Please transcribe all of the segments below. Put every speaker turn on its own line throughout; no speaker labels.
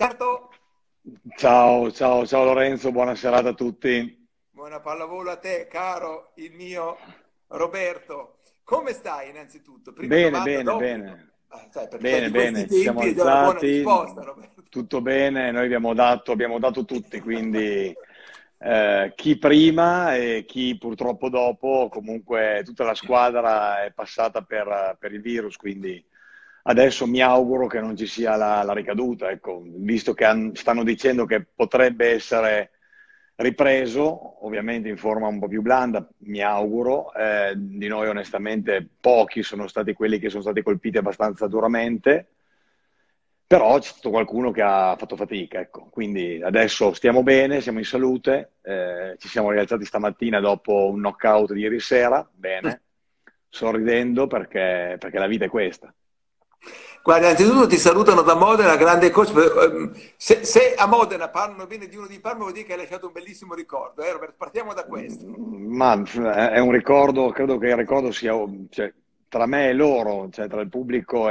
Certo,
Ciao Lorenzo, buona serata a tutti.
buona pallavolo a te, caro il mio Roberto. Come stai innanzitutto? Prima
Bene,
domanda
bene,
d'obbligo.
bene,
Sai, perché sai,
bene,
di questi
bene, ci siamo
tempi è già una buona risposta,
alzati,
Roberto.
tutto bene, noi abbiamo dato tutti, quindi chi prima e chi purtroppo dopo, comunque tutta la squadra è passata per il virus, quindi adesso mi auguro che non ci sia la ricaduta, ecco, visto che stanno dicendo che potrebbe essere ripreso, ovviamente in forma un po' più blanda, mi auguro. Di noi onestamente pochi sono stati quelli che sono stati colpiti abbastanza duramente, però c'è stato qualcuno che ha fatto fatica, ecco. Quindi adesso stiamo bene, siamo in salute, ci siamo rialzati stamattina dopo un knockout di ieri sera, bene, sorridendo perché la vita è questa.
Guarda, innanzitutto ti salutano da Modena, grande coach. Se a Modena parlano bene di uno di Parma, vuol dire che hai lasciato un bellissimo ricordo, Roberto? Partiamo da questo.
Ma è un ricordo, credo che il ricordo sia, cioè, tra me e loro, cioè tra il pubblico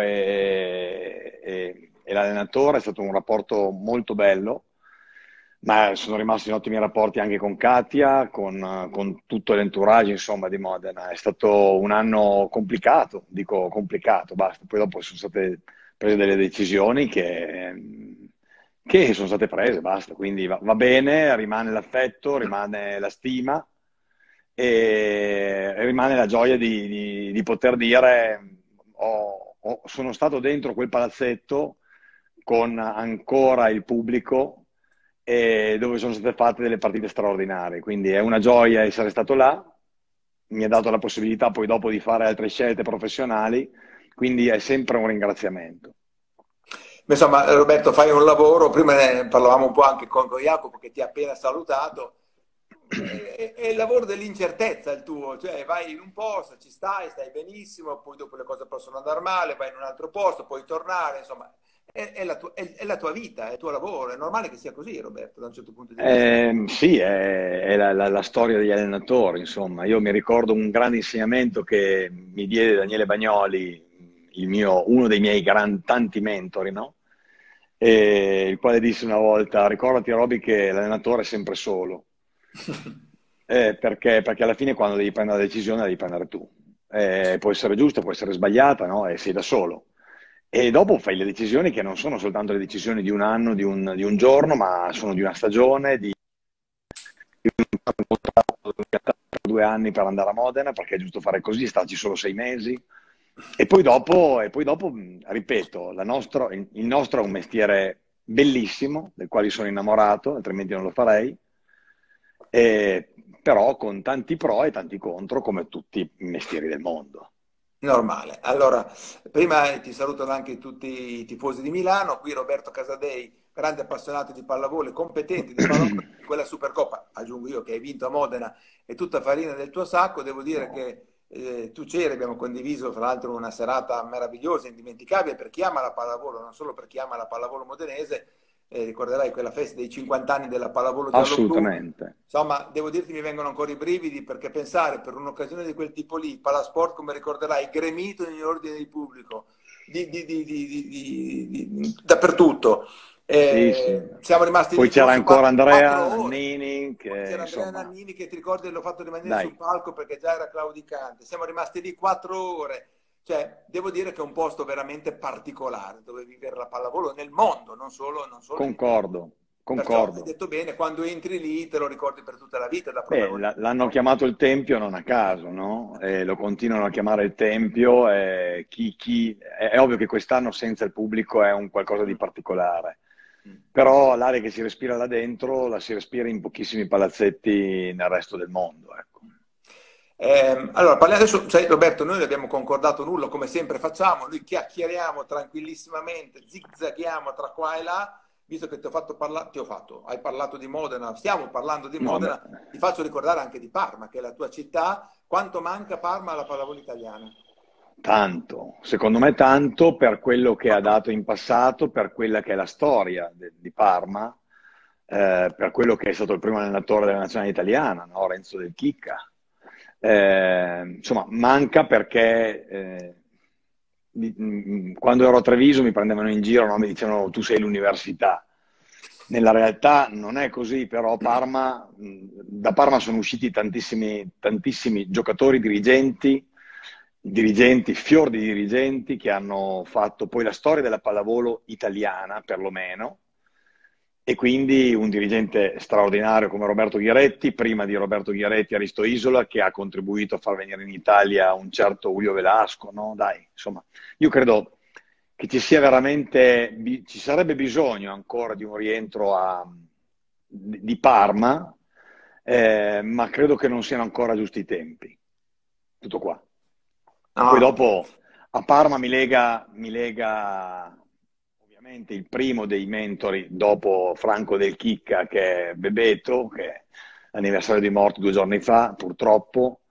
e l'allenatore, è stato un rapporto molto bello, ma sono rimasti in ottimi rapporti anche con Katia, con tutto l'entourage, insomma, di Modena. È stato un anno complicato, dico complicato, basta. Poi dopo sono state prese delle decisioni che sono state prese, basta. Quindi va bene, rimane l'affetto, rimane la stima e rimane la gioia di poter dire sono stato dentro quel palazzetto con ancora il pubblico e dove sono state fatte delle partite straordinarie. Quindi è una gioia essere stato là, mi ha dato la possibilità poi dopo di fare altre scelte professionali, quindi è sempre un ringraziamento.
Insomma, Roberto, fai un lavoro, prima ne parlavamo un po' anche con Jacopo che ti ha appena salutato, è il lavoro dell'incertezza il tuo, cioè vai in un posto, ci stai benissimo, poi dopo le cose possono andare male, vai in un altro posto, puoi tornare, insomma, è la tua vita, è il tuo lavoro, è normale che sia così, Roberto, da un certo punto di vista.
Sì, è la storia degli allenatori, insomma. Io mi ricordo un grande insegnamento che mi diede Daniele Bagnoli, uno dei miei tanti mentori, no? Il quale disse una volta: ricordati, Roby, che l'allenatore è sempre solo. Perché alla fine quando devi prendere la decisione la devi prendere tu. Può essere giusta, può essere sbagliata, no? E sei da solo. E dopo fai le decisioni che non sono soltanto le decisioni di un anno, di un giorno, ma sono di una stagione, un contratto per 2 anni per andare a Modena, perché è giusto fare così, starci solo 6 mesi. E poi dopo, ripeto, il nostro è un mestiere bellissimo, del quale sono innamorato, altrimenti non lo farei, e- però con tanti pro e tanti contro, come tutti i mestieri del mondo.
Normale. Allora, prima ti salutano anche tutti i tifosi di Milano, qui Roberto Casadei, grande appassionato di pallavolo e competente di pallavolo, di quella Supercoppa, aggiungo io che hai vinto a Modena, è tutta farina del tuo sacco, devo dire che tu c'eri, abbiamo condiviso fra l'altro una serata meravigliosa, indimenticabile per chi ama la pallavolo, non solo per chi ama la pallavolo modenese, ricorderai quella festa dei 50 anni della pallavolo giallo-blu.
Assolutamente.
Insomma, devo dirti, mi vengono ancora i brividi perché pensare per un'occasione di quel tipo lì, Palasport, come ricorderai, gremito in ordine di pubblico, dappertutto.
Sì, sì.
Siamo rimasti
Poi
lì
c'era
forse
ancora
quattro
Andrea
ore.
Nannini,
Poi
che
c'era Andrea
insomma,
Nannini che ti ricordi l'ho fatto rimanere sul
dai.
palco perché già era claudicante. Siamo rimasti lì 4 ore. Cioè, devo dire che è un posto veramente particolare dove vivere la pallavolo nel mondo, non solo in Italia.
Concordo,
Perciò hai
concordo.
detto bene, quando entri lì te lo ricordi per tutta la vita da
Beh,
protagonista.
l'hanno chiamato il Tempio non a caso, no? E lo continuano a chiamare il Tempio. E è ovvio che quest'anno senza il pubblico è un qualcosa di
Mm,
particolare,
mm.
però l'aria che si respira là dentro la si respira in pochissimi palazzetti nel resto del mondo, ecco.
Allora, parliamo adesso, sai, Roberto, noi non abbiamo concordato nulla, come sempre facciamo, noi chiacchieriamo tranquillissimamente, zigzaghiamo tra qua e là, visto che ti ho fatto parlare, hai parlato di Modena, stiamo parlando di
No, beh,
Modena, ti faccio ricordare anche di Parma, che è la tua città, quanto manca Parma alla pallavolo italiana?
tanto, secondo me tanto per quello che ha
Quanto
dato in passato, per quella che è la storia di Parma, per quello che è stato il primo allenatore della nazionale italiana, no? Renzo Del Chicca. Insomma, manca perché quando ero a Treviso mi prendevano in giro, no? Mi dicevano tu sei l'università. Nella realtà non è così, però da Parma sono usciti tantissimi giocatori, dirigenti, fior di dirigenti che hanno fatto poi la storia della pallavolo italiana, perlomeno, e quindi un dirigente straordinario come Roberto Ghiaretti, prima di Roberto Ghiaretti Aristo Isola, che ha contribuito a far venire in Italia un certo Julio Velasco, no? Dai, insomma, io credo che ci sarebbe bisogno ancora di un rientro di Parma, ma credo che non siano ancora giusti i tempi. Tutto qua. Poi
No,
dopo a Parma mi lega ovviamente il primo dei mentori dopo Franco Del Chicca, che è Bebeto, che è l'anniversario di morte 2 giorni fa, purtroppo,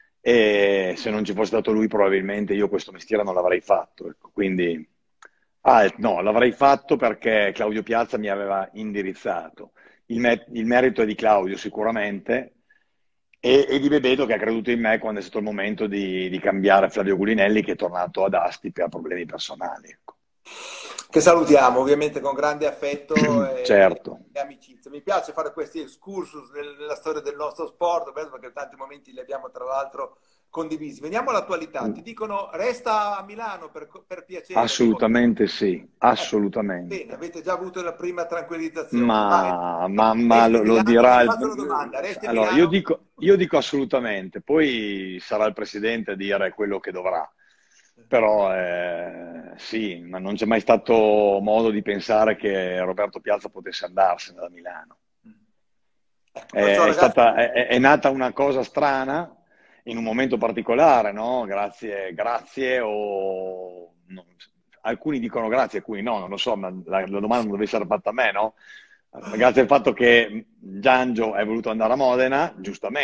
e se non ci fosse stato lui probabilmente io questo mestiere non l'avrei fatto. Ecco. Quindi, no, l'avrei fatto perché Claudio Piazza mi aveva indirizzato. Il merito è di Claudio sicuramente e di Bebeto che ha creduto in me quando è stato il momento di cambiare Flavio Gulinelli che è tornato ad Asti per problemi personali. Ecco.
che salutiamo ovviamente con grande affetto
Certo.
e amicizia. Mi piace fare questi excursus nella storia del nostro sport, bello, perché tanti momenti li abbiamo tra l'altro condivisi. Veniamo all'attualità. Ti dicono resta a Milano per piacere.
Assolutamente sì,
Bene,
assolutamente.
avete già avuto la prima tranquillizzazione. Vai.
Ma
Resti a
lo
Milano? Ti
dirà
faccio una domanda. Resti a
allora, io
Milano?
dico, io dico assolutamente, poi sarà il presidente a dire quello che dovrà. Però sì, ma non c'è mai stato modo di pensare che Roberto Piazza potesse andarsene da Milano.
Ecco, perciò ragazzi,
È nata una cosa strana in un momento particolare, no? Grazie o... alcuni dicono grazie, alcuni no, non lo so, ma la domanda non deve essere fatta a me, no? Grazie al fatto che Giangio è voluto andare a Modena,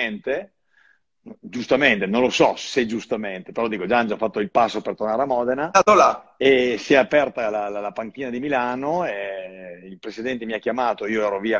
giustamente, non lo so se giustamente, però dico, Giangio ha fatto il passo per tornare a Modena
è stato là.
e si è aperta la panchina di Milano e il presidente mi ha chiamato, io ero via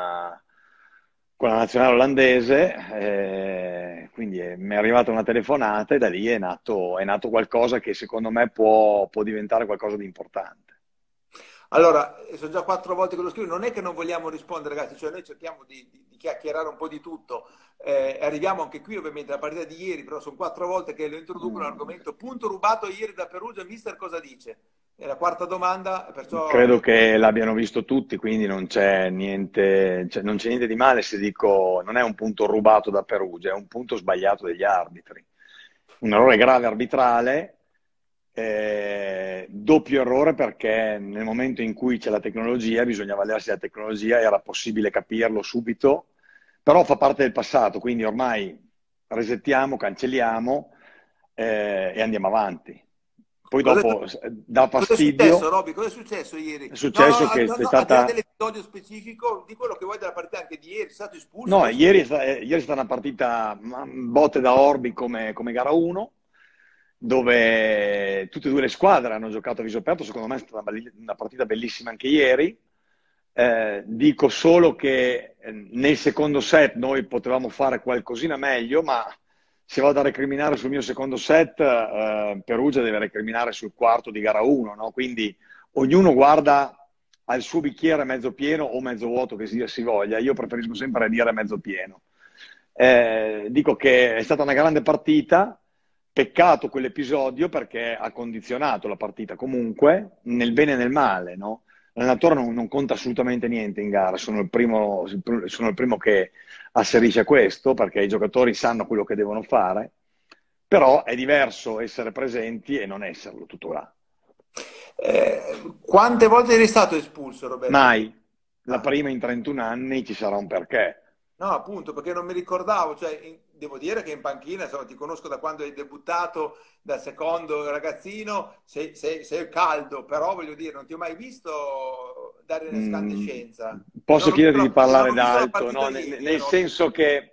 con la nazionale olandese, quindi mi è arrivata una telefonata e da lì è nato qualcosa che secondo me può diventare qualcosa di importante.
Allora, sono già 4 volte che lo scrivo, non è che non vogliamo rispondere, ragazzi, cioè noi cerchiamo di chiacchierare un po' di tutto. Arriviamo anche qui, ovviamente, alla partita di ieri, però sono 4 volte che lo introducono
Mm.
l'argomento. Punto rubato ieri da Perugia, mister cosa dice? È la quarta domanda, perciò
Credo che l'abbiano visto tutti, quindi non c'è niente di male se dico non è un punto rubato da Perugia, è un punto sbagliato degli arbitri. Un errore grave arbitrale, doppio errore perché nel momento in cui c'è la tecnologia, bisogna valersi della tecnologia, era possibile capirlo subito, però fa parte del passato, quindi ormai resettiamo, cancelliamo e andiamo avanti. Poi
cosa
dopo dà
cosa è successo,
fastidio.
Robby? Cosa è successo ieri?
È
No, no,
successo che
no,
è
no, al di là
stata.
dell'episodio specifico, di quello che vuoi della partita anche di ieri, sei stato espulso?
No, ieri è stata una partita botte da orbi come gara 1, dove tutte e due le squadre hanno giocato a viso aperto. Secondo me è stata una partita bellissima anche ieri. Dico solo che nel secondo set noi potevamo fare qualcosina meglio, ma se vado a recriminare sul mio secondo set, Perugia deve recriminare sul quarto di gara 1, no? Quindi ognuno guarda al suo bicchiere mezzo pieno o mezzo vuoto che sia si voglia. Io preferisco sempre dire mezzo pieno. Dico che è stata una grande partita, peccato quell'episodio perché ha condizionato la partita comunque, nel bene e nel male, no? L'allenatore non conta assolutamente niente in gara, sono il primo che asserisce questo perché i giocatori sanno quello che devono fare, però è diverso essere presenti e non esserlo, tutto là.
Quante volte eri stato espulso, Roberto, ieri?
Mai, la
Ah.
prima in 31 anni ci sarà un perché.
No, appunto, perché non mi ricordavo, cioè, devo dire che in panchina, insomma, ti conosco da quando hai debuttato da secondo ragazzino, sei caldo, però voglio dire, non ti ho mai visto dare
Mm,
l'escandescenza e
Posso chiederti di
e non
parlare
ho visto la
d'alto,
partita
no?
ieri,
Nel
Robby.
senso che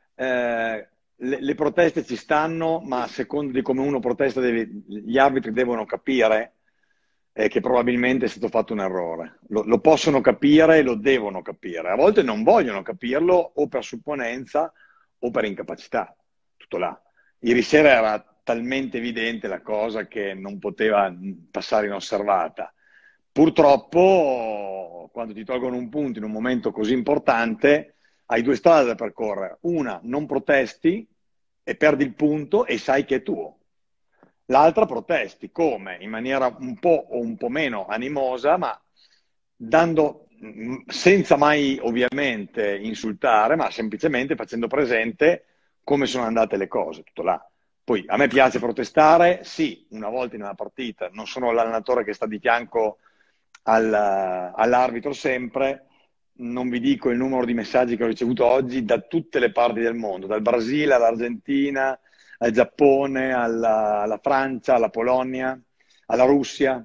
le proteste ci stanno, ma a
Sì.
seconda di come uno protesta, gli arbitri devono capire che probabilmente è stato fatto un errore. Lo possono capire e lo devono capire. A volte non vogliono capirlo o per supponenza o per incapacità. Tutto là. Ieri sera era talmente evidente la cosa che non poteva passare inosservata. Purtroppo, quando ti tolgono un punto in un momento così importante, hai due strade da percorrere. Una, non protesti e perdi il punto e sai che è tuo. L'altra protesti, come? In maniera un po' o un po' meno animosa, ma dando, senza mai ovviamente insultare, ma semplicemente facendo presente come sono andate le cose, tutto là. Poi a me piace protestare, sì, una volta in una partita, non sono l'allenatore che sta di fianco all'arbitro sempre, non vi dico il numero di messaggi che ho ricevuto oggi da tutte le parti del mondo, dal Brasile all'Argentina, al Giappone, alla Francia, alla Polonia, alla Russia,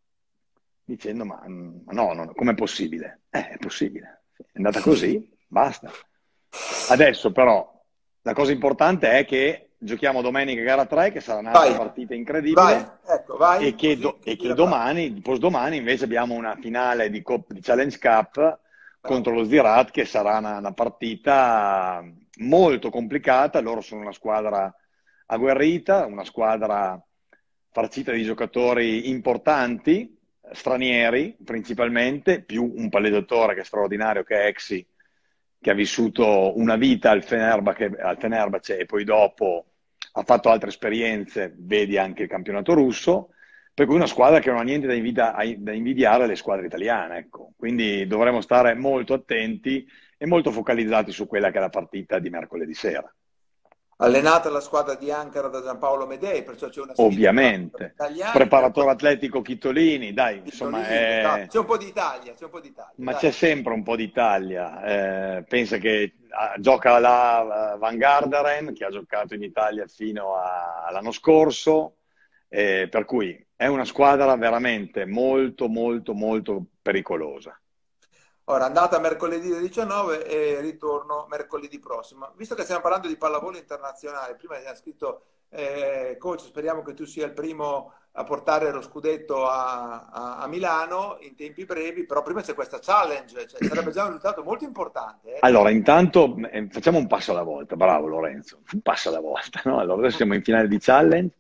dicendo ma no, no, com'è possibile? È possibile, è andata così, basta. Adesso però la cosa importante è che giochiamo domenica gara 3, che sarà un'altra
Vai,
partita
vai,
incredibile,
ecco, vai, così
e
chiudi
che
la frase.
domani, postdomani, invece abbiamo una finale di Challenge Cup contro
Bravo.
lo Ziraat, che sarà una partita molto complicata. Loro sono una squadra agguerrita, una squadra farcita di giocatori importanti, stranieri principalmente, più un palleggiatore che è straordinario, che è Exi, che ha vissuto una vita al Fenerbahce e poi dopo ha fatto altre esperienze, vedi anche il campionato russo, per cui una squadra che non ha niente da invidiare alle squadre italiane, ecco. Quindi dovremo stare molto attenti e molto focalizzati su quella che è la partita di mercoledì sera.
Allenata la squadra di Ankara da Giampaolo Medei, perciò c'è una sfida tra gli
Ovviamente.
italiani,
Preparatore
mercoledì
atletico Chitolini, dai, insomma,
Titolini, esatto. C'è un po' d'Italia, c'è un po' d'Italia,
ma
dai.
c'è sempre un po' d'Italia. Pensa che gioca là Van Garderen, che ha giocato in Italia fino all'anno scorso, per cui è una squadra veramente molto, molto, molto pericolosa.
Ora, andata mercoledì 19 e ritorno mercoledì prossimo. Visto che stiamo parlando di pallavolo internazionale, prima mi ha scritto, coach, speriamo che tu sia il primo a portare lo scudetto a Milano in tempi brevi, però prima c'è questa challenge, cioè, sarebbe già un risultato molto importante,
Allora,
perché...
intanto facciamo un passo alla volta, bravo Lorenzo, un passo alla volta, no? Allora, adesso siamo in finale di challenge,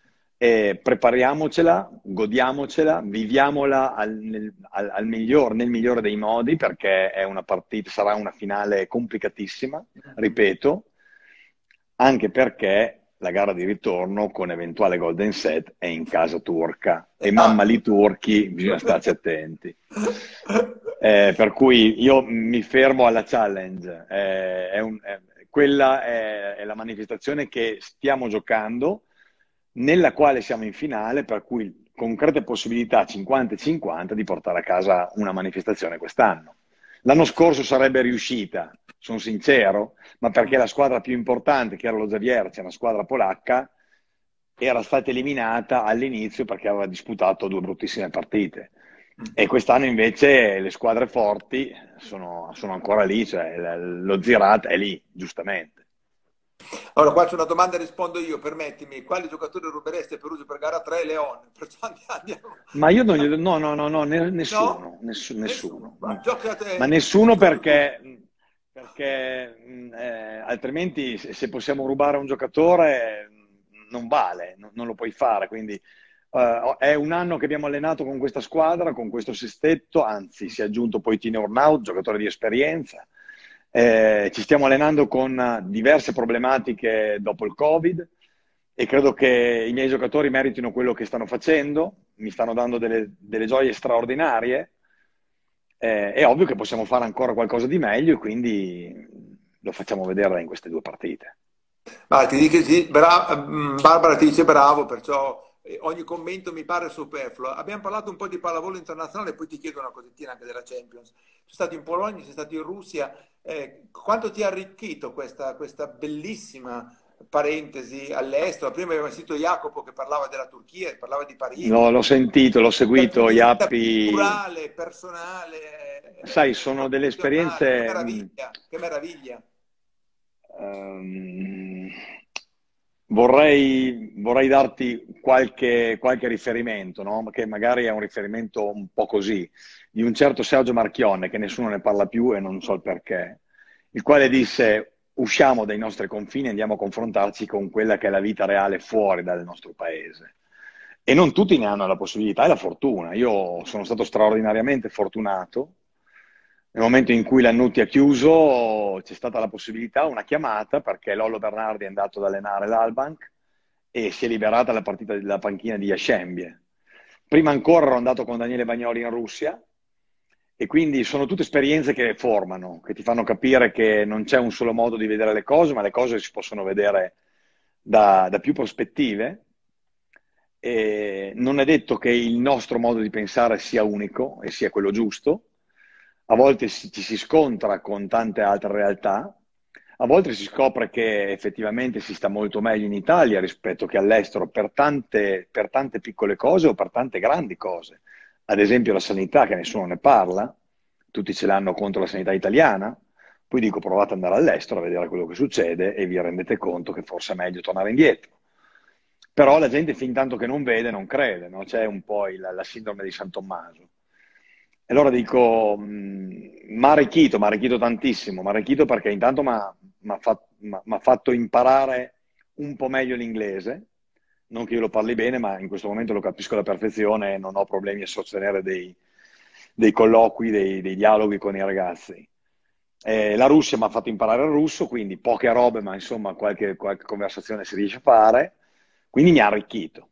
prepariamocela, godiamocela, viviamola nel migliore dei modi, perché è una partita, sarà una finale complicatissima, ripeto, anche perché la gara di ritorno con eventuale golden set è in casa turca e mamma
Esatto.
li turchi, bisogna starci attenti. Per cui io mi fermo alla challenge. Quella è la manifestazione che stiamo giocando, nella quale siamo in finale, per cui concrete possibilità 50-50 di portare a casa una manifestazione quest'anno. L'anno scorso sarebbe riuscita, sono sincero, ma perché la squadra più importante, che era lo Zawiercie, una squadra polacca, era stata eliminata all'inizio perché aveva disputato due bruttissime partite. E quest'anno invece le squadre forti sono ancora lì, cioè lo Ziraat è lì, giustamente.
Allora, qua c'è una domanda e rispondo io, permettimi. Quali giocatori ruberesti a Perugia per gara 3? Leon. Perciò andiamo,
Ma io non
andiamo.
glielo... No, no, no, no,
No?
nessuno,
Nessuno.
nessuno.
Ma
Ma
giocate,
nessuno
giocatori turchi.
perché altrimenti se possiamo rubare un giocatore non vale, non lo puoi fare. Quindi è un anno che abbiamo allenato con questa squadra, con questo sestetto, anzi si è aggiunto poi Tino Urnaut, giocatore di esperienza. Ci stiamo allenando con diverse problematiche dopo il Covid e credo che i miei giocatori meritino quello che stanno facendo, mi stanno dando delle gioie straordinarie. È ovvio che possiamo fare ancora qualcosa di meglio e quindi lo facciamo vedere in queste due partite.
Ma ti dico sì, Barbara ti dice bravo, perciò ogni commento mi pare superfluo. Abbiamo parlato un po' di pallavolo internazionale, poi ti chiedo una cosettina anche della Champions. Sei stato in Polonia, sei stato in Russia. Quanto ti ha arricchito questa bellissima parentesi all'estero? Prima abbiamo sentito Jacopo che parlava della Turchia, parlava di Parigi.
L'ho sentito, l'ho
Dal
seguito,
punto di vista
Iappi.
culturale, personale,
Sai, sono delle
professionale, che
esperienze.
meraviglia, che meraviglia.
Ehm, vorrei darti qualche riferimento, no? Che magari è un riferimento un po' così, di un certo Sergio Marchionne, che nessuno ne parla più e non so il perché, il quale disse: usciamo dai nostri confini e andiamo a confrontarci con quella che è la vita reale fuori dal nostro paese. E non tutti ne hanno la possibilità e la fortuna. Io sono stato straordinariamente fortunato Nel momento in cui Lannutti ha chiuso, c'è stata la possibilità, una chiamata, perché Lollo Bernardi è andato ad allenare l'Albank e si è liberata la partita della panchina di Jascembie. Prima ancora ero andato con Daniele Bagnoli in Russia e quindi sono tutte esperienze che formano, che ti fanno capire che non c'è un solo modo di vedere le cose, ma le cose si possono vedere da più prospettive. E non è detto che il nostro modo di pensare sia unico e sia quello giusto. A volte ci si scontra con tante altre realtà, a volte si scopre che effettivamente si sta molto meglio in Italia rispetto che all'estero per tante piccole cose o per tante grandi cose. Ad esempio la sanità, che nessuno ne parla, tutti ce l'hanno contro la sanità italiana, poi dico provate ad andare all'estero a vedere quello che succede e vi rendete conto che forse è meglio tornare indietro. Però la gente fin tanto che non vede non crede, no? C'è un po' la sindrome di San Tommaso. E allora dico, mi ha arricchito tantissimo, mi ha arricchito perché intanto mi ha fatto imparare un po' meglio l'inglese, non che io lo parli bene, ma in questo momento lo capisco alla perfezione e non ho problemi a sostenere dei colloqui, dei dialoghi con i ragazzi. La Russia mi ha fatto imparare il russo, quindi poche robe, ma insomma qualche conversazione si riesce a fare, quindi mi ha arricchito.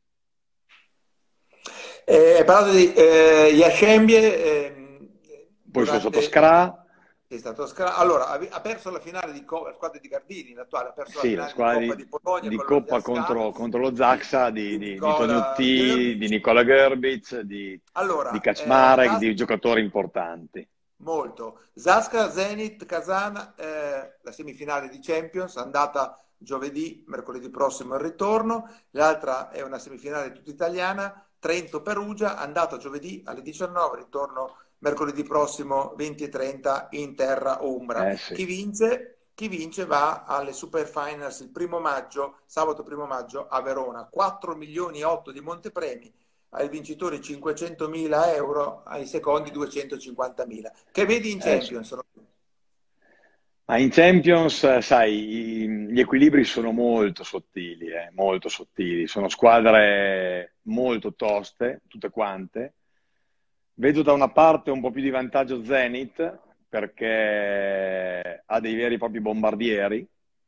Hai parlato di Yashembie
Poi sono stato a
durante...
Skra.
È stato allora, ha perso la finale di la squadra di Gardini, l'attuale, ha perso la
Sì, la
finale di
squadra
Coppa di Polonia
di
con lo
Coppa
ZSKA
contro lo Zaxa
di
di
Nicola
Tognutti, di
Gerbic.
Nicola Gerbic, di
Allora,
Kaczmarek, di giocatori importanti.
molto. Zasca, Zenit, Kazan, la semifinale di Champions, andata giovedì, mercoledì prossimo il ritorno. L'altra è una semifinale tutta italiana, Trento-Perugia, andata giovedì alle 19, ritorno mercoledì prossimo 20:30 in terra Umbra.
Sì.
Chi vince va alle Super Finals il 1° maggio, sabato 1° maggio a Verona. 4 milioni e 8 di montepremi, ai vincitori 500.000 euro, ai secondi 250.000. Che vedi in
Sì.
Champions?
Ma in Champions, sai, gli equilibri sono molto sottili. Sono squadre molto toste, tutte quante. Vedo da una parte un po' più di vantaggio Zenit, perché ha dei veri e propri bombardieri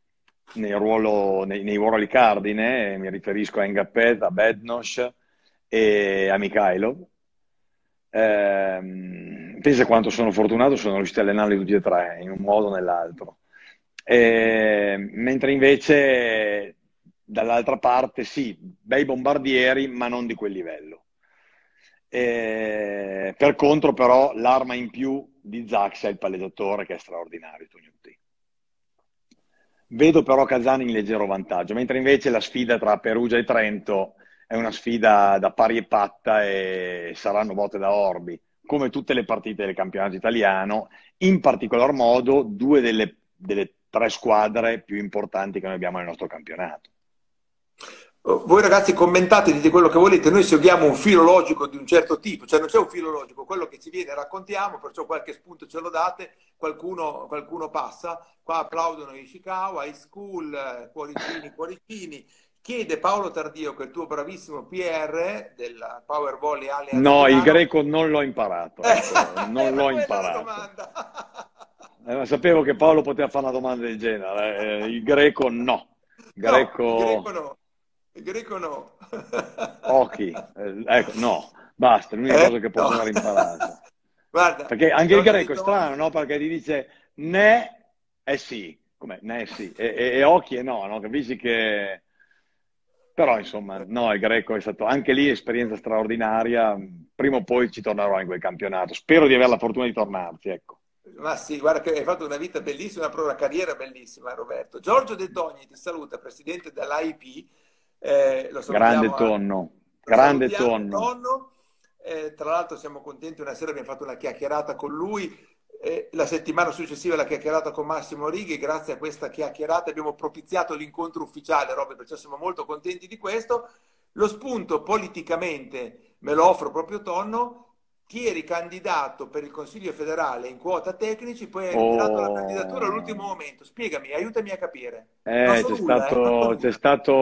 nei ruoli cardine, mi riferisco a Ngapet, a Bednosh e a Mikhailov. Pensa quanto sono fortunato, sono riuscito a allenarli tutti e tre in un modo o nell'altro. Mentre invece dall'altra parte sì, bei bombardieri, ma non di quel livello. Per contro, però, l'arma in più di Zax è il palleggiatore che è straordinario, Tognutti. Vedo però Kazan in leggero vantaggio, mentre invece la sfida tra Perugia e Trento è una sfida da pari e patta e saranno botte da orbi, come tutte le partite del campionato italiano, in particolar modo due delle tre squadre più importanti che noi abbiamo nel nostro campionato.
Voi ragazzi commentate, dite quello che volete, noi seguiamo un filo logico di un certo tipo, cioè non c'è un filo logico, quello che ci viene raccontiamo, perciò qualche spunto ce lo date, qualcuno passa, qua applaudono Ishikawa, High School, cuoricini. Chiede Paolo Tardio, che è il tuo bravissimo PR del Power Volley Allianz
No, il
Milano.
greco non l'ho imparato, ecco, non
Era
l'ho
quella la
imparato.
domanda.
Sapevo che Paolo poteva fare una domanda del genere, il greco no.
No, il greco
Greco
no, il greco no.
Ochi, ecco, no, basta, è l'unica cosa che
No.
posso aver imparato.
Guarda,
Perché anche il
Giorgio De
greco è strano,
Toni,
no? Perché ti dice ne e sì, come ne sì, e occhi e no, no? Capisci che... Però insomma, no, il greco è stato anche lì esperienza straordinaria, prima o poi ci tornerò in quel campionato, spero di avere la fortuna di tornarci, ecco.
ma sì, guarda che hai fatto una vita bellissima, proprio una carriera bellissima, Roberto. Giorgio De Toni ti saluta, presidente dell'AIP, lo
Grande
salutiamo,
tonno,
lo
grande
salutiamo,
tonno.
tonno. Tra l'altro siamo contenti, una sera abbiamo fatto una chiacchierata con lui, la settimana successiva la chiacchierata con Massimo Righi, grazie a questa chiacchierata abbiamo propiziato l'incontro ufficiale, Robert, perciò siamo molto contenti di questo. Lo spunto politicamente me lo offro proprio Tonno. Chi eri candidato per il Consiglio federale in quota tecnici, poi hai ritirato la candidatura all'ultimo
Oh.
momento. Spiegami, aiutami a capire. Non so nulla, non so
C'è
nulla.
stato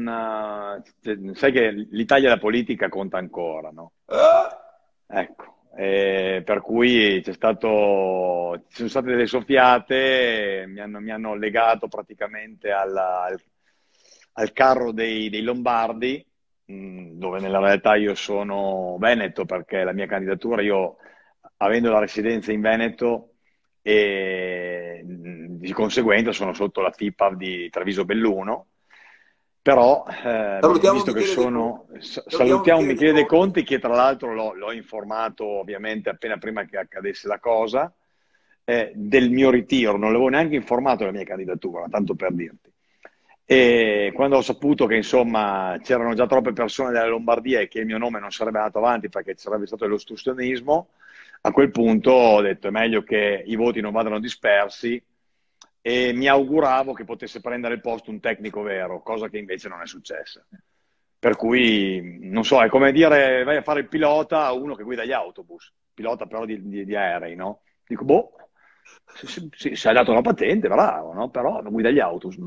una... Sai che l'Italia e la politica conta ancora, no?
Ah,
Ecco, per cui ci sono state delle soffiate, mi hanno legato praticamente al carro dei Lombardi, dove nella realtà io sono veneto perché la mia candidatura, io avendo la residenza in Veneto e di conseguenza sono sotto la FIPAV di Treviso Belluno, però
Salutiamo
visto che
Michele De Conti. Salutiamo
salutiamo
Michele De
Michele De
Conti.
Conti, che tra l'altro l'ho informato ovviamente appena prima che accadesse la cosa, del mio ritiro, non l'avevo neanche informato della mia candidatura, tanto per dirti. E quando ho saputo che insomma c'erano già troppe persone della Lombardia e che il mio nome non sarebbe andato avanti perché ci sarebbe stato l'ostruzionismo, a quel punto ho detto è meglio che i voti non vadano dispersi e mi auguravo che potesse prendere il posto un tecnico vero, cosa che invece non è successa. Per cui, non so, è come dire vai a fare il pilota a uno che guida gli autobus, pilota però di aerei, no? Dico, boh, se ha dato la patente, bravo, no? Però non guida gli autobus.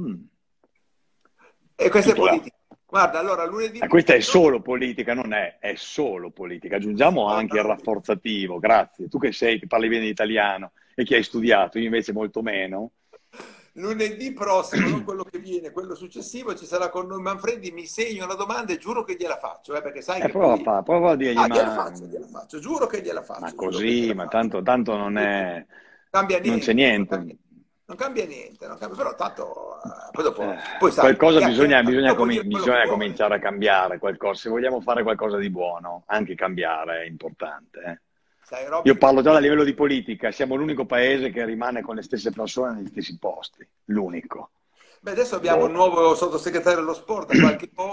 E questa è
Tutto là.
politica. Guarda, allora lunedì
Questa è
prossimo.
solo politica, non è solo politica. Aggiungiamo
No,
anche il
no,
rafforzativo, grazie. Tu che parli bene italiano e che hai studiato, io invece molto meno.
lunedì prossimo, non quello che viene, quello successivo, ci sarà con noi Manfredi. Mi segno una domanda e giuro che gliela faccio, perché sai che
Prova a
poi.
fare, prova a dirgli,
Ah, gliela faccio, giuro che gliela
ma
faccio, giuro che
così,
gliela
ma
faccio.
tanto non è,
Cambia
non c'è
niente,
niente.
non cambia niente, però tanto poi dopo, poi sai,
Qualcosa
uno può dire quello che
bisogna
vuole.
cominciare a cambiare qualcosa. Se vogliamo fare qualcosa di buono, anche cambiare è importante.
Sai,
Io
Robby,
parlo già a livello di politica, siamo l'unico paese che rimane con le stesse persone negli stessi posti, l'unico.
beh, adesso abbiamo un
Boh.
nuovo sottosegretario dello sport, da qualche volta.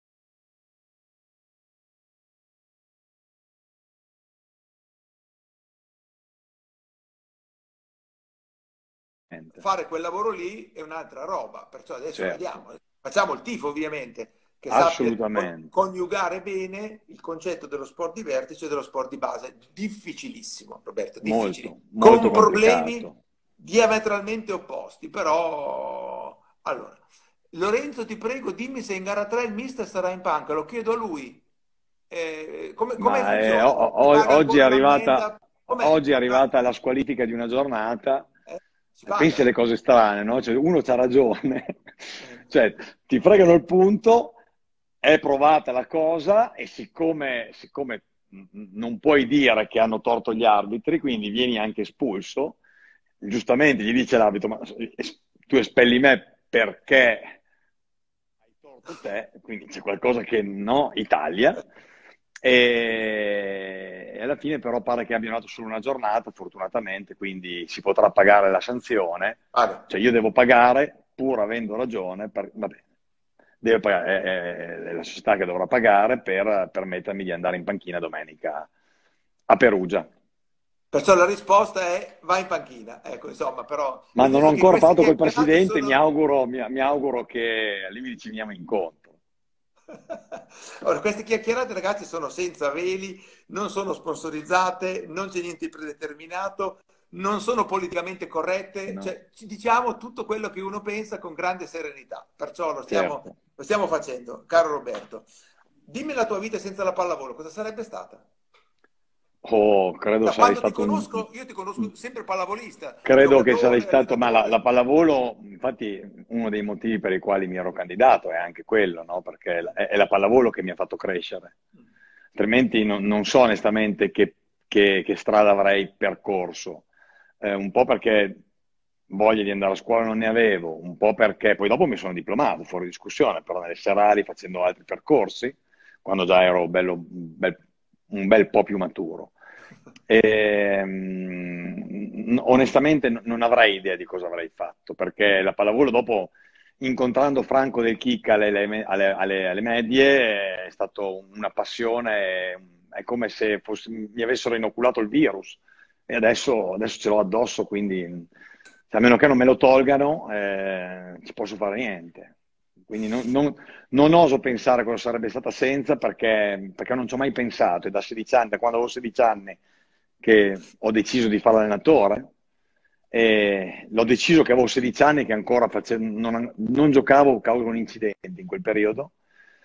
Niente.
Fare quel lavoro lì è un'altra roba, perciò adesso
Certo,
vediamo. Facciamo il tifo, ovviamente, che sappia
assolutamente.
coniugare bene il concetto dello sport di vertice e dello sport di base. Difficilissimo, Roberto, difficilissimo.
Molto, molto
Con problemi
complicato.
diametralmente opposti, però. Allora, Lorenzo, ti prego, dimmi se in gara 3 il mister sarà in panca, lo chiedo a lui. Come
Ma
funziona? Si paga ancora l'ammenda? Com'è?
oggi è arrivata la squalifica di una giornata.
Si
Pensi
paga?
alle cose strane, no? Cioè, uno c'ha ragione,
Eh,
cioè ti fregano il punto, è provata la cosa e siccome non puoi dire che hanno torto gli arbitri, quindi vieni anche espulso, giustamente gli dice l'arbitro, ma tu espelli me perché hai torto te, quindi c'è qualcosa che no, Italia. E alla fine però pare che abbiano dato solo una giornata, fortunatamente, quindi si potrà pagare la sanzione.
vale.
Cioè io devo pagare, pur avendo ragione, va bene, deve pagare, è la società che dovrà pagare per permettermi di andare in panchina domenica a Perugia.
Perciò la risposta è vai in panchina. Ecco, insomma, però,
Ma
nel
non ho
senso che
ancora
queste
parlato col
chiacchierate
presidente,
sono.
mi auguro che lì ci veniamo incontro.
Ora, queste chiacchierate, ragazzi, sono senza veli, non sono sponsorizzate, non c'è niente di predeterminato, non sono politicamente corrette,
No,
cioè ci diciamo tutto quello che uno pensa con grande serenità. Perciò
certo.
lo stiamo facendo, caro Roberto. Dimmi la tua vita senza la pallavolo, cosa sarebbe stata?
Oh, credo
Da
sarei
quando ti
stato
conosco, io ti conosco sempre pallavolista,
credo che sarei
giocatore,
stato, ma la
allenatore.
pallavolo, infatti, uno dei motivi per i quali mi ero candidato è anche quello, no? Perché è la pallavolo che mi ha fatto crescere. Altrimenti non so onestamente che strada avrei percorso. Un po' perché voglia di andare a scuola non ne avevo, un po' perché poi dopo mi sono diplomato, fuori discussione, però nelle serali facendo altri percorsi, quando già ero un bel po' più maturo. Onestamente non avrei idea di cosa avrei fatto, perché la pallavolo dopo, incontrando Franco del Chic alle medie, è stato una passione, è come se mi avessero inoculato il virus e adesso ce l'ho addosso, quindi a meno che non me lo tolgano, ci posso fare niente. Quindi non oso pensare cosa sarebbe stata senza perché non ci ho mai pensato. E da 16 anni, da quando avevo 16 anni, che ho deciso di fare l'allenatore. E l'ho deciso che avevo 16 anni che ancora non giocavo causa un incidente in quel periodo.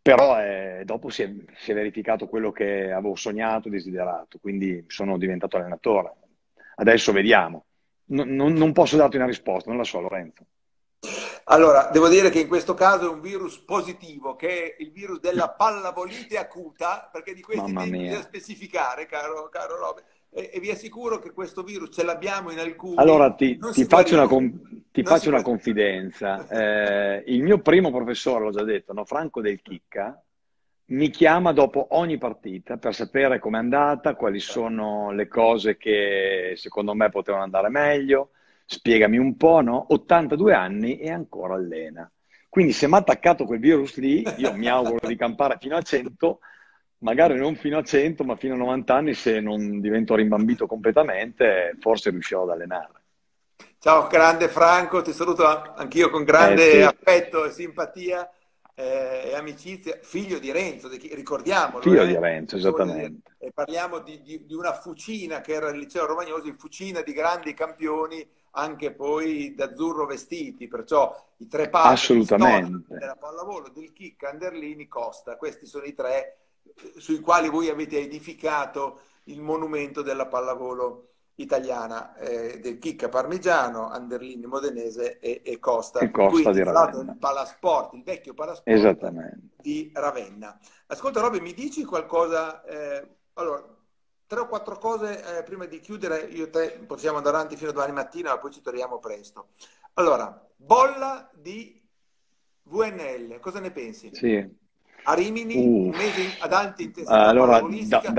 Però dopo si è verificato quello che avevo sognato, desiderato, quindi sono diventato allenatore. Adesso vediamo. Non posso darti una risposta, non la so, Lorenzo.
Allora, devo dire che in questo caso è un virus positivo, che è il virus della pallavolite acuta, perché di questi
Mamma
tempi bisogna
mia.
specificare, caro Robert, e vi assicuro che questo virus ce l'abbiamo in alcuni,
Allora
non
ti
si
faccio
guarisce.
ti
Non si
faccio una
guarisce.
confidenza. Il mio primo professore, l'ho già detto, no, Franco Del Chicca, mi chiama dopo ogni partita per sapere com'è andata, quali sono le cose che secondo me potevano andare meglio. Spiegami un po', no? 82 anni e ancora allena. Quindi se mi ha attaccato quel virus lì, io mi auguro di campare fino a 100, magari non fino a 100, ma fino a 90 anni, se non divento rimbambito completamente, forse riuscirò ad allenare.
Ciao, grande Franco, ti saluto anch'io con
Eh
grande
sì,
affetto e simpatia e amicizia, figlio di Renzo, ricordiamolo,
figlio di Renzo,
perché voglio dire,
esattamente.
parliamo di una fucina che era il liceo Romagnosi, fucina di grandi campioni, anche poi d'azzurro vestiti, perciò i tre padri storici
Assolutamente.
della pallavolo, Del Chicca, Anderlini, Costa, questi sono i tre sui quali voi avete edificato il monumento della pallavolo italiana, del Chicca Parmigiano, Anderlini Modenese e
E
Costa.
Costa di
Quindi, tra l'altro,
Ravenna.
il Palasport, il vecchio Palasport
Esattamente.
di Ravenna. Ascolta, Robby, mi dici qualcosa? Allora, tre o quattro cose prima di chiudere. Io e te possiamo andare avanti fino a domani mattina, ma poi ci torniamo presto. Allora, bolla di VNL, cosa ne pensi?
Sì.
A Rimini, un mese ad
Uff.
alta intensità
Allora,
pallavolistica,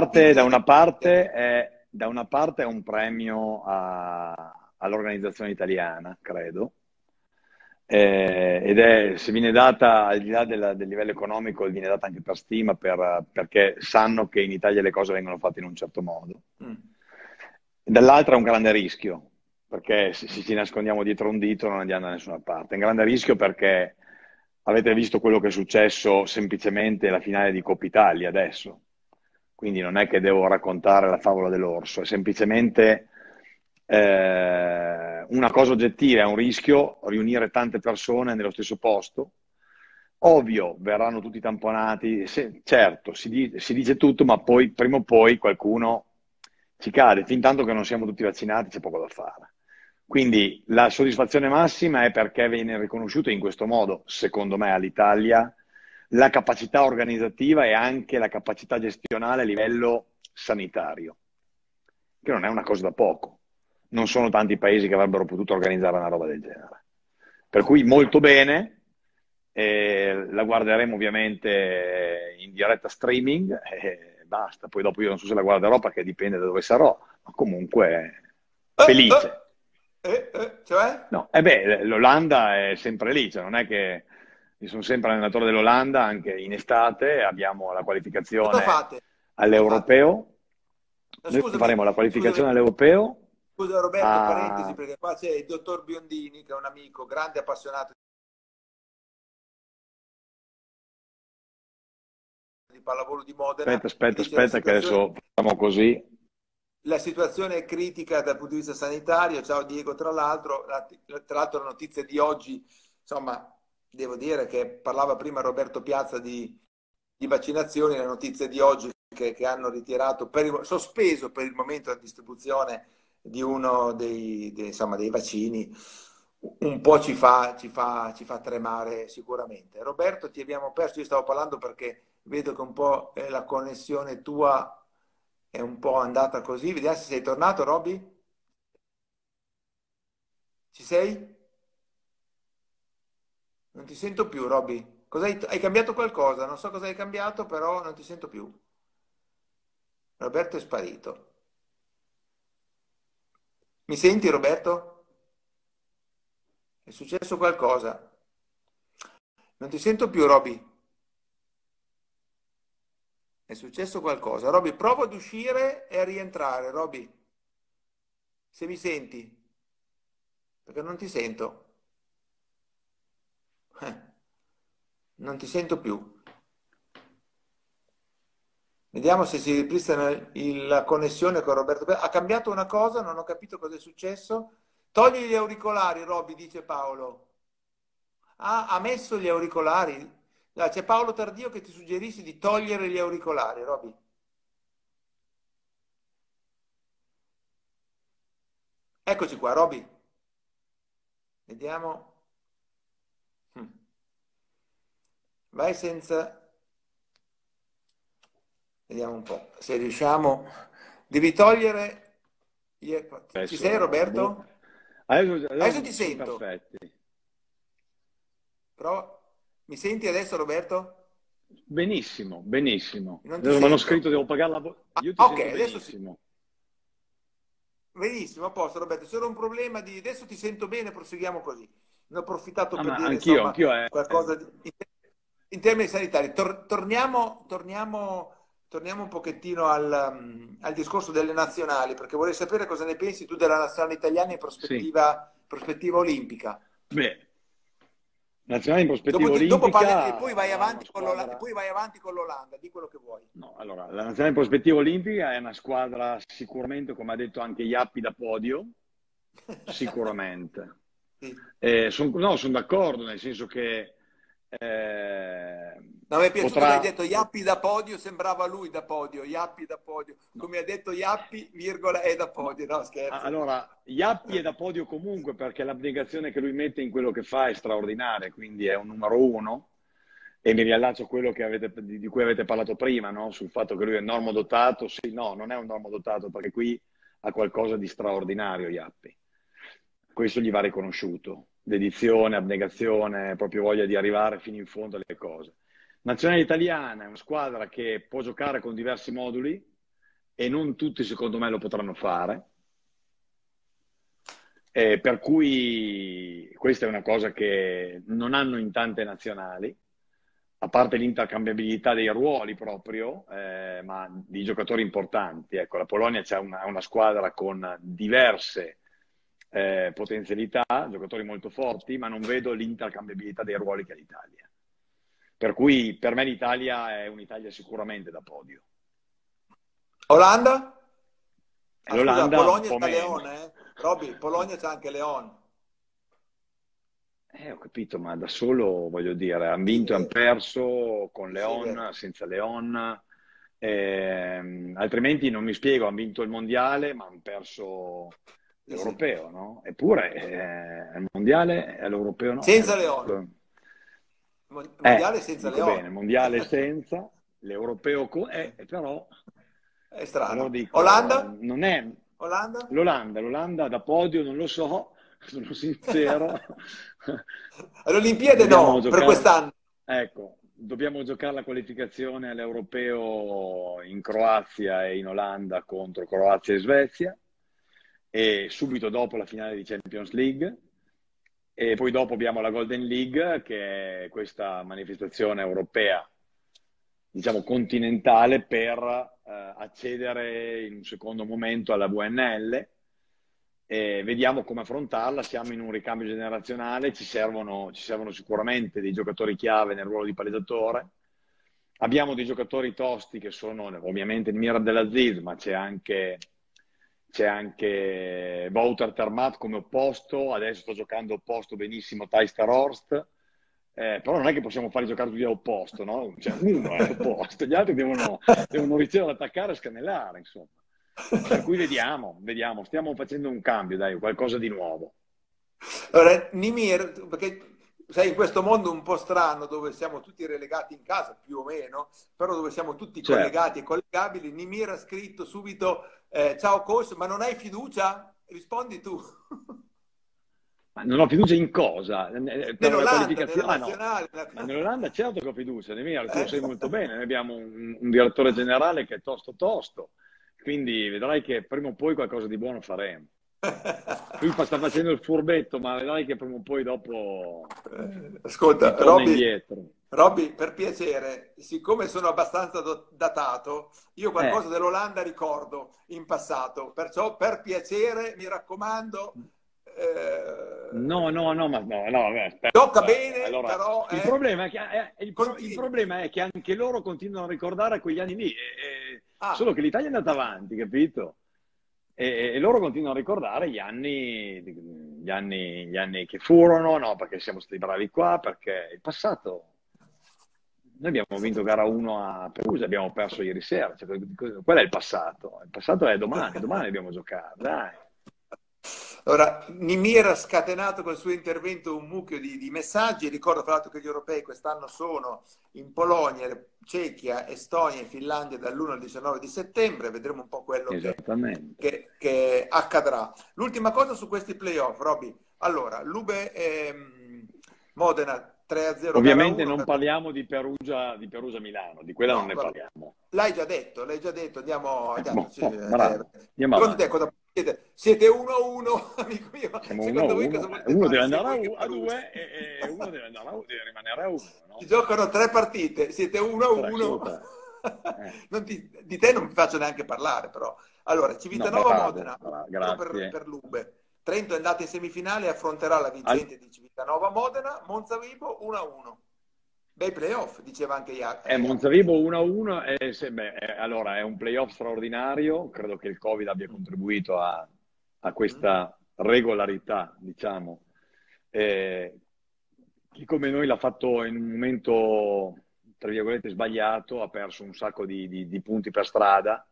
da una parte è un premio all'organizzazione italiana, credo. Ed è, se viene data al di là del livello economico, viene data anche per stima, perché sanno che in Italia le cose vengono fatte in un certo modo.
Mm.
Dall'altra è un grande rischio, perché se ci nascondiamo dietro un dito non andiamo da nessuna parte. È un grande rischio perché avete visto quello che è successo semplicemente alla finale di Coppa Italia adesso. Quindi non è che devo raccontare la favola dell'orso, è semplicemente una cosa oggettiva, è un rischio riunire tante persone nello stesso posto. Ovvio, verranno tutti tamponati, certo, si dice tutto, ma poi prima o poi qualcuno ci cade. Fin tanto che non siamo tutti vaccinati c'è poco da fare. Quindi la soddisfazione massima è perché viene riconosciuto in questo modo, secondo me, all'Italia la capacità organizzativa e anche la capacità gestionale a livello sanitario, che non è una cosa da poco. Non sono tanti i paesi che avrebbero potuto organizzare una roba del genere. Per cui molto bene, la guarderemo ovviamente in diretta streaming e basta. Poi dopo io non so se la guarderò perché dipende da dove sarò, ma comunque felice.
Cioè?
No, e beh, l'Olanda è sempre lì, cioè non è che io sono sempre allenatore dell'Olanda, anche in estate abbiamo la
Cosa
qualificazione
fate? Cosa fate?
all'europeo.
No,
Noi
scusami,
faremo la
scusami,
qualificazione all'europeo
scusa Roberto, parentesi,
a...
perché qua c'è il dottor Biondini, che è un amico, grande appassionato di pallavolo di Modena, mi dice
Aspetta, che adesso facciamo così.
la situazione è critica dal punto di vista sanitario. Ciao Diego, tra l'altro la notizia di oggi, insomma, devo dire che parlava prima Roberto Piazza di vaccinazioni, la notizia di oggi che hanno ritirato, sospeso per il momento la distribuzione di uno insomma, dei vaccini, un po' ci fa tremare sicuramente. Roberto, ti abbiamo perso, io stavo parlando perché vedo che un po' la connessione tua è un po' andata così. Vediamo se sei tornato, Robby. Ci sei? Non ti sento più, Robby. Hai cambiato qualcosa? Non so cosa hai cambiato, però non ti sento più. Roberto è sparito. Mi senti, Roberto? È successo qualcosa? Non ti sento più, Robby. È successo qualcosa. Robby, prova ad uscire e a rientrare, Robby. Se mi senti, perché non ti sento. Eh, non ti sento più. Vediamo se si ripristina la connessione con Roberto. Ha cambiato una cosa, non ho capito cosa è successo. Togli gli auricolari, Robby, dice Paolo. Ah, ha messo gli auricolari. Ah, c'è Paolo Tardio che ti suggerisce di togliere gli auricolari, Roby. Eccoci qua, Roby. Vediamo. Mm. Vai senza... Vediamo un po' se riusciamo. Devi togliere... Ci sei,
Adesso, boh.
Roberto? Adesso ti
Adesso sono
sento.
perfetti.
Però mi senti adesso, Roberto?
Benissimo, benissimo.
Non ti
Adesso mi hanno
sento.
scritto, devo pagare la... Io ti
Ah, ok,
sento
adesso sì.
benissimo.
Benissimo, a posto, Roberto. C'era un problema di... Adesso ti sento bene, proseguiamo così. Ne ho approfittato
Ah,
per
ma
dire,
anch'io,
insomma,
anch'io
qualcosa di... in termini sanitari. Torniamo un pochettino al discorso delle nazionali, perché vorrei sapere cosa ne pensi tu della nazionale italiana in
sì.
prospettiva olimpica.
Beh, nazionale in prospettiva
Dopo e
olimpica
poi vai
è una
avanti
squadra...
con l'Olanda, di quello che vuoi.
No, allora, la nazionale in prospettiva olimpica è una squadra sicuramente, come ha detto anche Iappi, da podio, sicuramente.
Sì.
No, sono d'accordo, nel senso che
No, mi è piaciuto che hai
potrà...
detto Iappi da podio, sembrava lui da podio, Iappi da podio.
No,
Come ha detto Iappi, virgola, è da
no.
podio. No, scherzo.
Allora, Iappi è da podio comunque perché l'abnegazione che lui mette in quello che fa è straordinaria, quindi è un numero uno. E mi riallaccio a quello che di cui avete parlato prima, no? Sul fatto che lui è normodotato. Sì, no, non è un normodotato perché qui ha qualcosa di straordinario, Iappi. Questo gli va riconosciuto. Dedizione, abnegazione, proprio voglia di arrivare fino in fondo alle cose. Nazionale italiana è una squadra che può giocare con diversi moduli e non tutti, secondo me, lo potranno fare. Per cui questa è una cosa che non hanno in tante nazionali, a parte l'intercambiabilità dei ruoli proprio, ma di giocatori importanti. Ecco, la Polonia c'è una squadra con diverse potenzialità, giocatori molto forti, ma non vedo l'intercambiabilità dei ruoli che ha l'Italia. Per cui per me l'Italia è un'Italia sicuramente da podio.
Olanda?
E
Ah, scusa,
l'Olanda un
Polonia
po'
c'ha
meno.
Leone, eh? Robby, Polonia c'ha anche Leone.
Ho capito, ma da solo voglio dire, hanno
Sì,
vinto e hanno perso con
sì, sì, è
Leon,
vero.
senza Leon, altrimenti non mi spiego, hanno vinto il mondiale ma hanno perso
Sì, sì.
l'europeo, no? Eppure il mondiale e l'europeo no.
Senza Leone. Mondiale senza
Dico bene,
Leone.
mondiale senza, l'europeo però,
È
però
strano.
dico,
Olanda?
non è
Olanda?
l'Olanda da podio non lo so, sono sincero.
Alle Olimpiadi
Dobbiamo
no, per
giocare,
quest'anno.
ecco, dobbiamo giocare la qualificazione all'Europeo in Croazia e in Olanda contro Croazia e Svezia e subito dopo la finale di Champions League e poi dopo abbiamo la Golden League che è questa manifestazione europea, diciamo continentale per accedere in un secondo momento alla VNL e vediamo come affrontarla. Siamo in un ricambio generazionale, ci servono sicuramente dei giocatori chiave nel ruolo di palleggiatore. Abbiamo dei giocatori tosti che sono ovviamente il Mir Abdelaziz, ma c'è anche Wouter Termat come opposto, adesso sta giocando opposto benissimo Tystar Horst, però non è che possiamo farli giocare tutti all'opposto, no? Cioè uno è all'opposto, gli altri devono ricevere, attaccare e scannellare, insomma. Per cui vediamo, stiamo facendo un cambio, dai, qualcosa di nuovo.
Allora, Nimir, perché sai, in questo mondo un po' strano dove siamo tutti relegati in casa, più o meno, però dove siamo tutti
Certo.
collegati e collegabili, Nimir ha scritto subito, ciao coach, ma non hai fiducia? Rispondi tu.
Ma non ho fiducia in cosa? Per la
Nell'Olanda, nella
qualificazione? Ah no,
nazionale.
ma nell'Olanda certo che ho fiducia, Nemir, tu lo
Eh?
sai molto bene, noi abbiamo un direttore generale che è tosto tosto, quindi vedrai che prima o poi qualcosa di buono faremo. Lui sta facendo il furbetto, ma vedrai che prima o poi dopo
Ascolta,
ritorna indietro.
Robby, per piacere, siccome sono abbastanza datato, io
Eh,
qualcosa dell'Olanda ricordo in passato, perciò per piacere, mi raccomando,
no, no, no, ma no, no,
gioca
aspetta.
bene,
Allora,
però
il problema è che, il
continua.
problema è che anche loro continuano a ricordare quegli anni lì,
Ah,
solo che l'Italia è andata avanti, capito? E loro continuano a ricordare gli anni che furono, no, perché siamo stati bravi qua, perché il passato Noi abbiamo vinto gara 1 a Perugia, abbiamo perso ieri sera. Cioè, quello è il passato è domani, domani dobbiamo giocare, dai.
Ora, Nimir ha scatenato col suo intervento un mucchio di messaggi. Ricordo fra l'altro che gli europei quest'anno sono in Polonia, Cechia, Estonia e Finlandia dall'1 al 19 di settembre. Vedremo un po' quello
Esattamente.
che accadrà. L'ultima cosa su questi playoff, Roby. Allora, Lube Modena 3-0 gara
Ovviamente
1.
non parliamo di Perugia-Milano, di quella non
No,
ne
vabbè.
parliamo.
L'hai già detto, andiamo. Sì,
Bravo, andiamo
secondo te
avanti.
cosa siete? Siete 1-1, amico mio.
Siamo
Secondo voi cosa
1-1,
volete
uno
fare?
deve
Sia
andare
voi che
a
Perugia.
2 e uno deve rimanere a 1,
Si
no?
giocano 3 partite, siete
3,
1-1.
solo 3.
Di te non mi faccio neanche parlare, però. Allora,
No,
Civitanova-Modena,
bravo,
1
grazie.
per Lube. Trento è andata in semifinale e affronterà la vincente di Civitanova-Modena. Monza-Vibo 1-1. Bei playoff, diceva anche Jacopo.
Monzavibo 1-1, allora è un playoff straordinario, credo che il Covid abbia contribuito a questa regolarità, diciamo. Chi come noi l'ha fatto in un momento, tra virgolette, sbagliato, ha perso un sacco di punti per strada,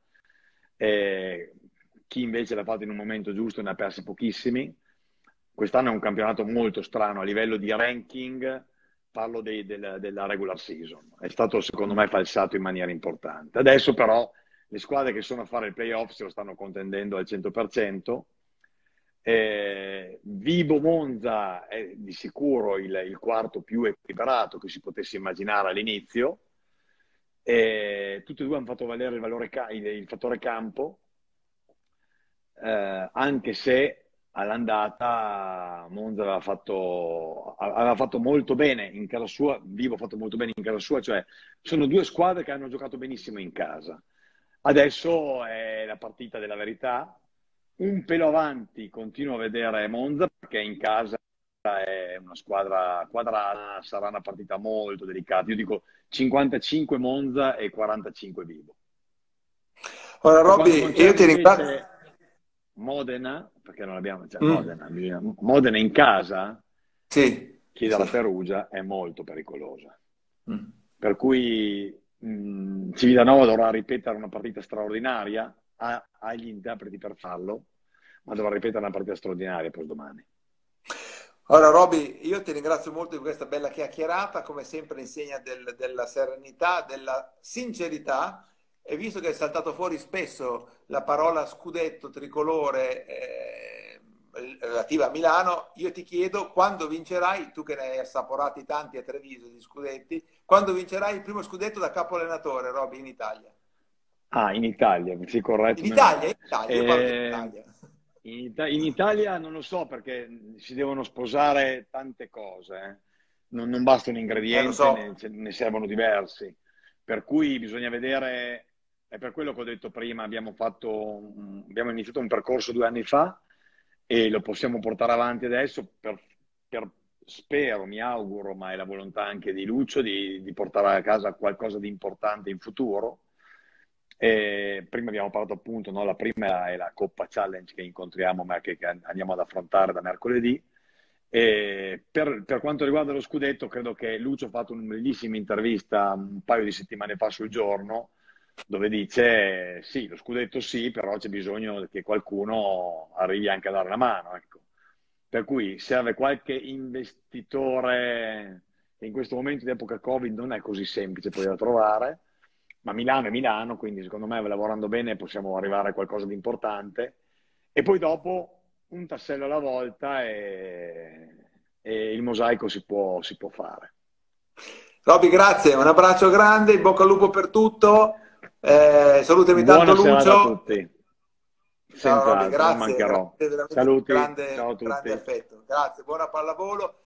chi invece l'ha fatto in un momento giusto ne ha persi pochissimi. Quest'anno è un campionato molto strano a livello di ranking. Parlo della regular season, è stato secondo me falsato in maniera importante. Adesso però le squadre che sono a fare il playoff se lo stanno contendendo al 100%. Vibo Monza è di sicuro il quarto più equilibrato che si potesse immaginare all'inizio. Tutti e due hanno fatto valere il fattore campo, anche se all'andata Monza aveva fatto molto bene in casa sua, Vivo ha fatto molto bene in casa sua, cioè sono due squadre che hanno giocato benissimo in casa. Adesso è la partita della verità, un pelo avanti continuo a vedere Monza perché in casa è una squadra quadrata, sarà una partita molto delicata. Io dico 55 Monza e 45 Vivo.
Ora,
Per quanto
Robby, io
concerne
ti ringrazio.
invece Modena, perché non abbiamo, cioè Modena in casa,
Sì,
chiedere
sì.
a Perugia è molto pericolosa.
Mm.
Per cui Civitanova dovrà ripetere una partita straordinaria, ha gli interpreti per farlo, ma dovrà ripetere una partita straordinaria poi domani.
Ora, Roby, io ti ringrazio molto di questa bella chiacchierata, come sempre insegna della serenità, della sincerità, e visto che è saltato fuori spesso la parola scudetto tricolore relativa a Milano, io ti chiedo quando vincerai, tu che ne hai assaporati tanti a Treviso di scudetti, quando vincerai il primo scudetto da capo allenatore, Roby, in Italia?
In Italia, sì, corretto.
In Italia, io parlo dell'Italia.
In Italia non lo so perché si devono sposare tante cose. Non basta un
Lo
ingrediente,
so.
ne servono diversi. Per cui bisogna vedere, è per quello che ho detto prima, abbiamo iniziato un percorso 2 anni fa e lo possiamo portare avanti adesso spero, mi auguro, ma è la volontà anche di Lucio di portare a casa qualcosa di importante in futuro. Prima abbiamo parlato appunto, no? La prima è la Coppa Challenge che incontriamo, ma che andiamo ad affrontare da mercoledì. Per quanto riguarda lo scudetto, credo che Lucio ha fatto una bellissima intervista un paio di settimane fa sul Giorno, dove dice sì, lo scudetto sì, però c'è bisogno che qualcuno arrivi anche a dare la mano. Ecco. Per cui serve qualche investitore che in questo momento di epoca Covid non è così semplice poi da trovare, ma Milano è Milano, quindi secondo me lavorando bene possiamo arrivare a qualcosa di importante e poi dopo un tassello alla volta e il mosaico si può fare.
Roby, grazie, un abbraccio grande, in bocca al lupo per tutto. Salutami tanto
Buona serata a
Lucio.
tutti.
Ciao Roby,
Senz'altro, non
grazie,
mancherò.
grazie veramente
Saluti,
grande,
ciao a
grande
tutti.
affetto. Grazie, buona pallavolo.